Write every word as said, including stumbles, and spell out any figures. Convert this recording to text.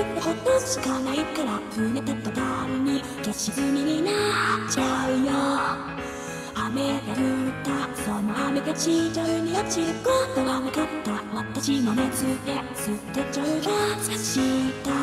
ってほっとしかないから船立ったために消し済みになっちゃうよ。雨が降ったその雨が地上に落ちることはなかった。私の熱で捨てちゃう優した